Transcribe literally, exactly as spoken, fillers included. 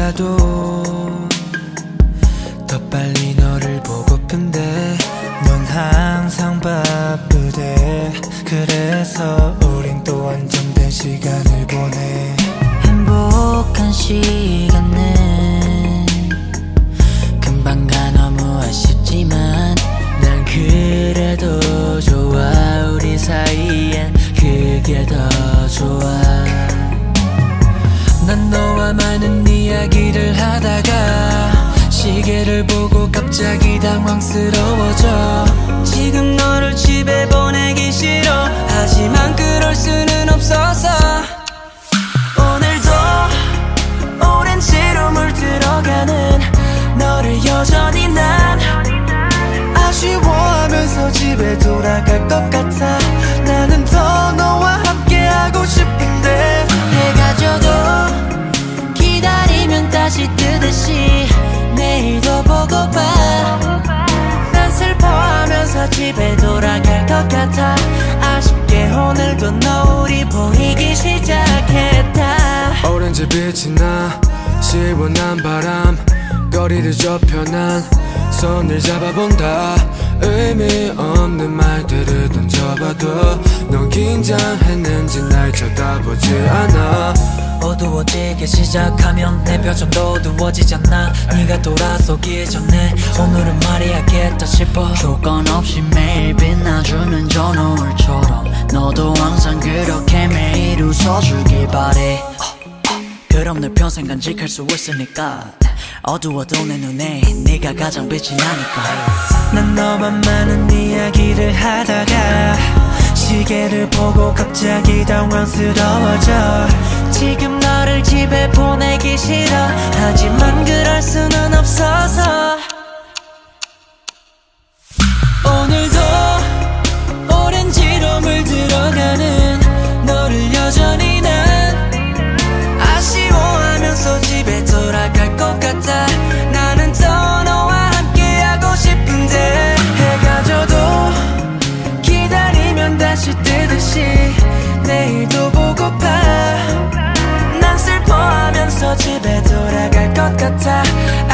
하더라도 더 빨리 너를 보고픈데 넌 항상 바쁘대. 그래서 우린 또 안정된 시간을 보내. 행복한 시간은 금방 가 너무 아쉽지만 난 그래도 좋아. 우리 사이엔 그게 더 좋아. 난 너와 많은 이야기를 하다가 시계를 보고 갑자기 당황스러워져. 지금 너를 집에 보내기 싫어. 하지만 그럴 수는 없어서 오늘도 오렌지로 물들어가는 너를 여전히 난 아쉬워하면서 집에 돌아갈 것 같아. 나는 더 너와 함께하고 싶은데 해가 져도 기다리면 다시 뜨듯이 내일도 보고파. 난 슬퍼하면서 집에 돌아갈 것 같아. 아쉽게 오늘도 너울이 보이기 시작했다. 오렌지 빛이 나 시원한 바람 거리를 좁혀 난 손을 잡아본다. 의미 없는 말들을 던져봐도 넌 긴장했는지 날 쳐다보지 않아. 어두워지기 시작하면 내 표정도 어두워지잖아. 네가 돌아서기 전에 오늘은 말해야겠다 싶어. 조건 없이 매일 빛나주는 저 노을처럼 너도 항상 그렇게 매일 웃어주길 바래. 그럼 널 평생 간직할 수 있으니까 어두워도 내 눈에 네가 가장 빛이 나니까. 난 너만 많은 이야기를 하다가 시계를 보고 갑자기 당황스러워져. 지금 너를 집에 보내기 싫어. 하지만 그럴 수는 없어서 오늘도 오렌지로 물들어가는 너를 여전히 난 아쉬워하면서 집에 돌아갈 것 같아. 나는 더 너와 함께하고 싶은데 해가 져도 기다리면 다시 뜨듯이 내일도 보고파. 난 슬퍼하면서 집에 돌아갈 것 같아.